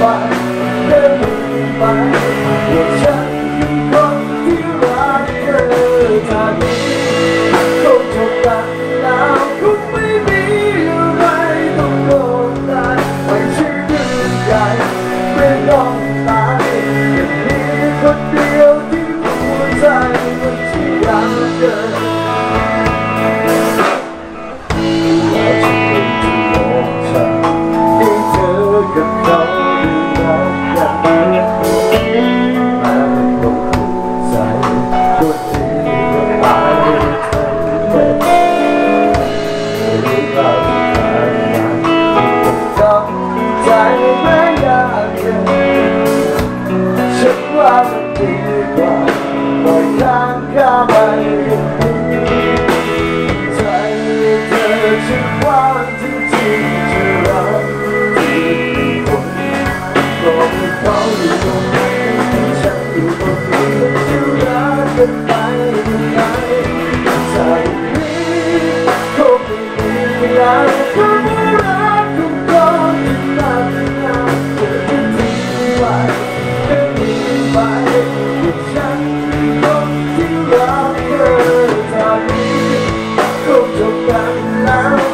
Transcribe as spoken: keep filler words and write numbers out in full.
เดินไปว่าฉันคือคนที่รักเธอจากนี้คงจบกันแล้วคงไม่มีอะไรต้องโดนได้ไม่ใช่เรื่องใหญ่ไม่ต้องตายแค่มีคนเดียวที่หัวใจมันที่รักเธอกับเขารักกันมาลงใจก็ดีก็ตายแต่รู้เราผ่านมาต้องใจไม่อยากเจอฉันว่ามันดีกว่าปล่อยข้างข้าไปใจเธอฉันว่าจริงๆจะรักเขาอยู่ตรงไหนฉันอยู่ตรงนี้จะรักกันไปยังไงจากนี้คงไม่มีอะไรความรักของคนที่นานนานจะทิ้งไปจะหนีไปแต่ฉันคือคนที่รักเธอจากนี้คงจบกันแล้ว